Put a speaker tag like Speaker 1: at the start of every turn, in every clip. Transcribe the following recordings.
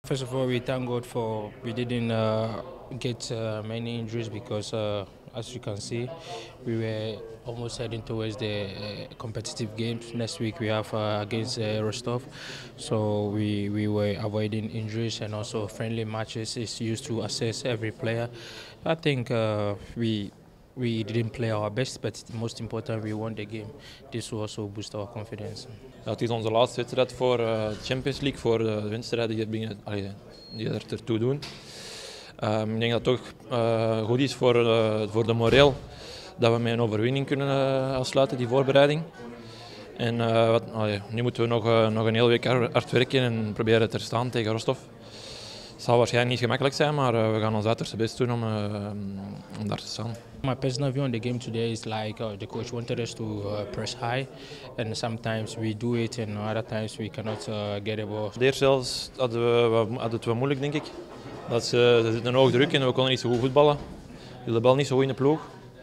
Speaker 1: First of all, we thank God for we didn't get many injuries because, as you can see, we were almost heading towards the competitive games. Next week we have against Rostov, so we were avoiding injuries, and also friendly matches is used to assess every player. I think we didn't play our best, but most important, we won the game. This will also boost our confidence.
Speaker 2: Ja, het is onze laatste wedstrijd voor de Champions League, voor de wedstrijden die ertoe doen. Ik denk dat het toch goed is voor de moreel dat we met een overwinning kunnen afsluiten, die voorbereiding. En nu moeten we nog een hele week hard werken en proberen te staan tegen Rostov. Het zal waarschijnlijk niet gemakkelijk zijn, maar we gaan ons uiterste best doen om daar te staan.
Speaker 1: My personal view on the game today is like the coach wanted us to press high, and sometimes we do it, and other times we cannot get a ball.
Speaker 2: De eerste helft hadden het wel moeilijk, denk ik. Ze zitten hoog druk en we konden niet zo goed voetballen. De bal niet zo goed in de ploeg.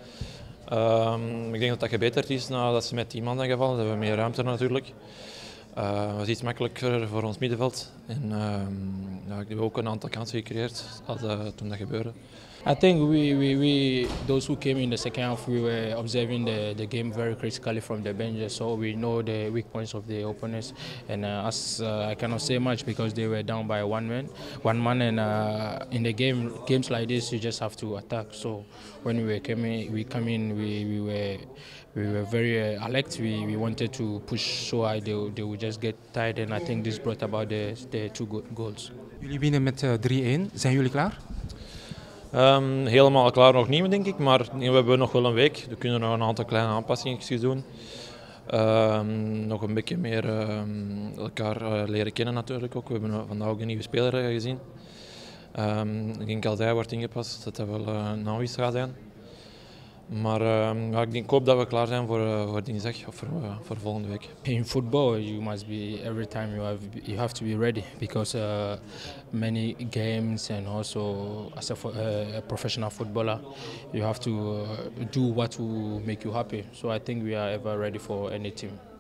Speaker 2: Ik denk dat dat gebeterd is nadat ze met 10 man zijn gevallen. Dat we meer ruimte natuurlijk. Het was iets makkelijker voor ons middenveld. En ik heb ook een aantal kansen gecreëerd toen dat gebeurde.
Speaker 1: I think those who came in the second half, we were observing the game very critically from the benches, so we know the weak points of the opponents. And I cannot say much because they were down by one man, and in the games like this, you just have to attack. So when we come in, we were very alert. We wanted to push so high they would just get tired, and I think this brought about the two goals.
Speaker 3: Jullie winnen met 3-1. Zijn jullie klaar?
Speaker 2: Helemaal klaar nog niet, denk ik, maar we hebben nog wel een week. We kunnen nog een aantal kleine aanpassingen doen. Nog een beetje meer elkaar leren kennen natuurlijk ook. We hebben vandaag ook een nieuwe speler gezien. Ik denk als hij wordt ingepast dat dat wel een aanwinst gaat zijn. Maar ik hoop dat we klaar zijn voor dinsdag of voor volgende week.
Speaker 1: In football, you must be every time you have to be ready because many games, and also as a professional footballer, you have to do what will make you happy. So I think we are ever ready for any team.